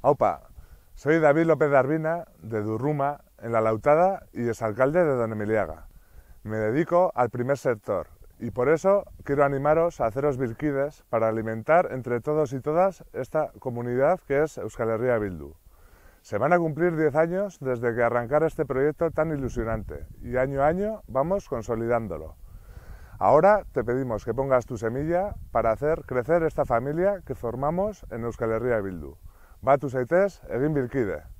Aupa, soy David López de Arbina, de Durruma, en La Lautada, y exalcalde de Don Emiliaga. Me dedico al primer sector y por eso quiero animaros a haceros bilkides para alimentar entre todos y todas esta comunidad que es Euskal Herria Bildu. Se van a cumplir 10 años desde que arrancara este proyecto tan ilusionante y año a año vamos consolidándolo. Ahora te pedimos que pongas tu semilla para hacer crecer esta familia que formamos en Euskal Herria Bildu. Batu zaitez, egin bilkide!